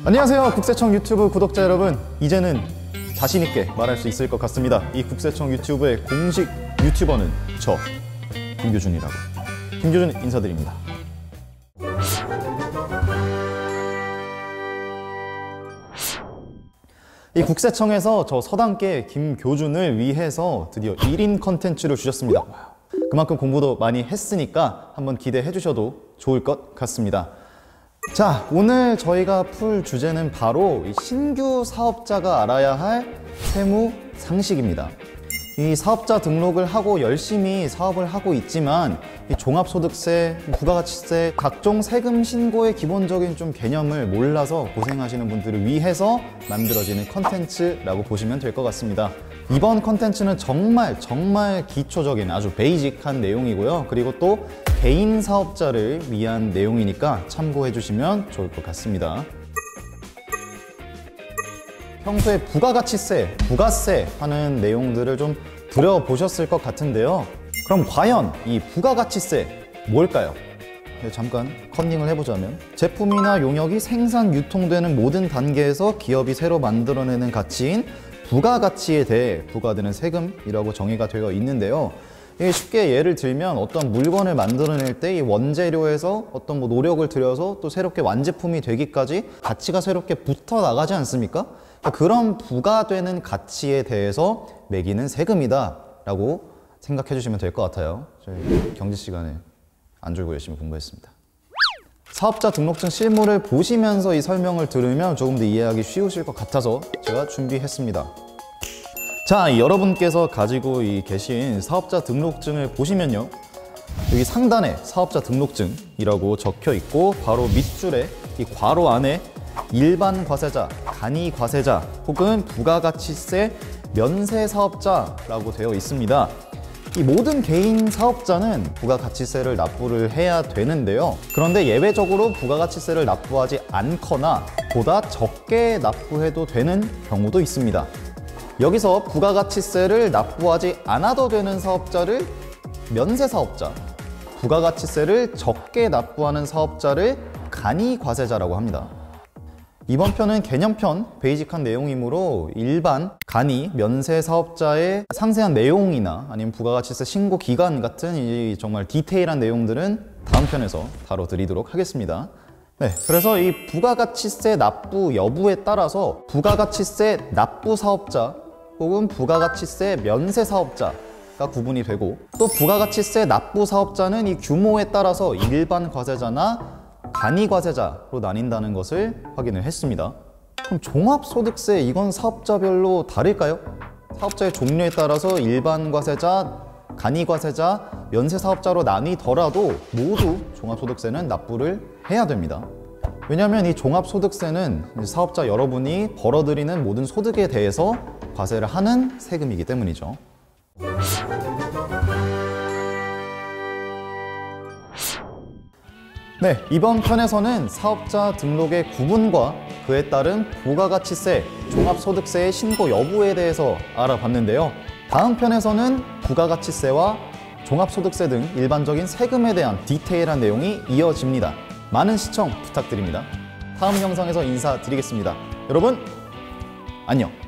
안녕하세요, 국세청 유튜브 구독자 여러분. 이제는 자신있게 말할 수 있을 것 같습니다. 이 국세청 유튜브의 공식 유튜버는 저 김교준이라고. 김교준 인사드립니다. 이 국세청에서 저 서당계 김교준을 위해서 드디어 1인 컨텐츠를 주셨습니다. 그만큼 공부도 많이 했으니까 한번 기대해 주셔도 좋을 것 같습니다. 자, 오늘 저희가 풀 주제는 바로 이 신규 사업자가 알아야 할 세무 상식입니다. 이 사업자 등록을 하고 열심히 사업을 하고 있지만 이 종합소득세, 부가가치세, 각종 세금 신고의 기본적인 좀 개념을 몰라서 고생하시는 분들을 위해서 만들어지는 컨텐츠라고 보시면 될 것 같습니다. 이번 컨텐츠는 정말 기초적인 아주 베이직한 내용이고요. 그리고 또 개인 사업자를 위한 내용이니까 참고해 주시면 좋을 것 같습니다. 평소에 부가가치세, 부가세 하는 내용들을 좀 들어보셨을 것 같은데요. 그럼 과연 이 부가가치세 뭘까요? 잠깐 컨닝을 해보자면, 제품이나 용역이 생산, 유통되는 모든 단계에서 기업이 새로 만들어내는 가치인 부가가치에 대해 부과되는 세금이라고 정의가 되어 있는데요. 쉽게 예를 들면 어떤 물건을 만들어낼 때 이 원재료에서 어떤 노력을 들여서 또 새롭게 완제품이 되기까지 가치가 새롭게 붙어 나가지 않습니까? 그런 부과되는 가치에 대해서 매기는 세금이다 라고 생각해 주시면 될 것 같아요. 저희 경제 시간에 안 졸고 열심히 공부했습니다. 사업자 등록증 실물을 보시면서 이 설명을 들으면 조금 더 이해하기 쉬우실 것 같아서 제가 준비했습니다. 자, 여러분께서 가지고 계신 사업자 등록증을 보시면요, 여기 상단에 사업자 등록증이라고 적혀 있고 바로 밑줄에 이 괄호 안에 일반 과세자, 간이 과세자 혹은 부가가치세 면세 사업자라고 되어 있습니다. 이 모든 개인 사업자는 부가가치세를 납부를 해야 되는데요. 그런데 예외적으로 부가가치세를 납부하지 않거나 보다 적게 납부해도 되는 경우도 있습니다. 여기서 부가가치세를 납부하지 않아도 되는 사업자를 면세 사업자, 부가가치세를 적게 납부하는 사업자를 간이 과세자라고 합니다. 이번 편은 개념편, 베이직한 내용이므로 일반 간이 면세 사업자의 상세한 내용이나 아니면 부가가치세 신고 기간 같은 이 정말 디테일한 내용들은 다음 편에서 다뤄드리도록 하겠습니다. 네, 그래서 이 부가가치세 납부 여부에 따라서 부가가치세 납부 사업자 혹은 부가가치세 면세 사업자가 구분이 되고, 또 부가가치세 납부 사업자는 이 규모에 따라서 일반 과세자나 간이 과세자로 나뉜다는 것을 확인을 했습니다. 그럼 종합소득세, 이건 사업자별로 다를까요? 사업자의 종류에 따라서 일반 과세자, 간이 과세자, 면세 사업자로 나뉘더라도 모두 종합소득세는 납부를 해야 됩니다. 왜냐하면 이 종합소득세는 사업자 여러분이 벌어들이는 모든 소득에 대해서 과세를 하는 세금이기 때문이죠. 네, 이번 편에서는 사업자 등록의 구분과 그에 따른 부가가치세, 종합소득세의 신고 여부에 대해서 알아봤는데요. 다음 편에서는 부가가치세와 종합소득세 등 일반적인 세금에 대한 디테일한 내용이 이어집니다. 많은 시청 부탁드립니다. 다음 영상에서 인사드리겠습니다. 여러분, 안녕!